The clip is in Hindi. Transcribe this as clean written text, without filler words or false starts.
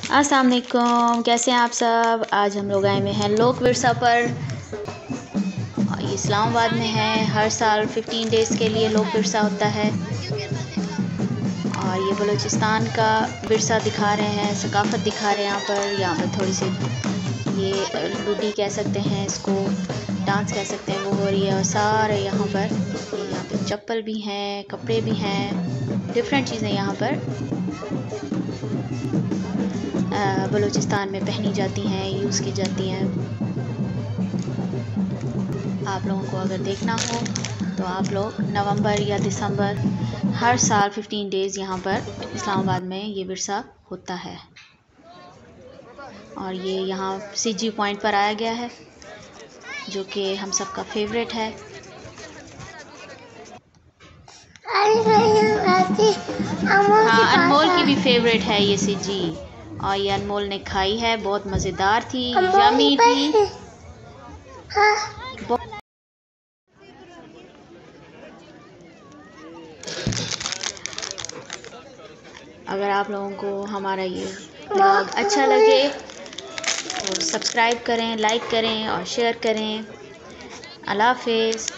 अस्सलाम वालेकुम, कैसे हैं आप सब। आज हम लोग आए हुए हैं लोक विरसा पर। ये इस्लामाबाद में है। हर साल 15 डेज़ के लिए लोक विरसा होता है और ये बलूचिस्तान का विरसा दिखा रहे हैं, सकाफ़त दिखा रहे हैं। यहाँ पर थोड़ी सी ये लुडी कह सकते हैं, इसको डांस कह सकते हैं, वो हो रही है। और सारे यहाँ पे चप्पल भी हैं, कपड़े भी हैं, डिफरेंट चीज़ें यहाँ पर बलूचिस्तान में पहनी जाती हैं, यूज़ की जाती हैं। आप लोगों को अगर देखना हो तो आप लोग नवंबर या दिसंबर, हर साल 15 डेज़ यहाँ पर इस्लामाबाद में ये विरसा होता है। और ये यहाँ सीजी पॉइंट पर आया गया है, जो कि हम सबका फेवरेट है। हाँ, अनमोल की भी फेवरेट है ये सीजी। और ये अनमोल ने खाई है, बहुत मज़ेदार थी, यमी थी। अगर आप लोगों को हमारा ये ब्लॉग अच्छा लगे तो सब्सक्राइब करें, लाइक करें और शेयर करें। अल्लाह हाफ़िज़।